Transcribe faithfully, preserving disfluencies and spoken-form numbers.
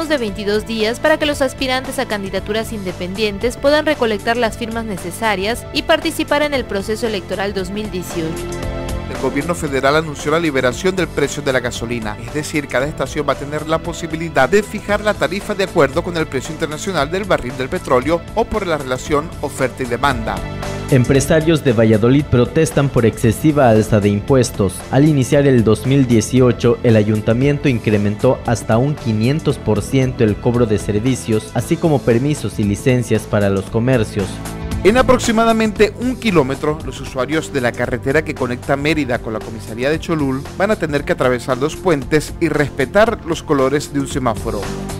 de veintidós días para que los aspirantes a candidaturas independientes puedan recolectar las firmas necesarias y participar en el proceso electoral dos mil dieciocho. El gobierno federal anunció la liberación del precio de la gasolina, es decir, cada estación va a tener la posibilidad de fijar la tarifa de acuerdo con el precio internacional del barril del petróleo o por la relación oferta y demanda. Empresarios de Valladolid protestan por excesiva alza de impuestos. Al iniciar el dos mil dieciocho, el ayuntamiento incrementó hasta un quinientos por ciento el cobro de servicios, así como permisos y licencias para los comercios. En aproximadamente un kilómetro, los usuarios de la carretera que conecta Mérida con la comisaría de Cholul van a tener que atravesar dos puentes y respetar los colores de un semáforo.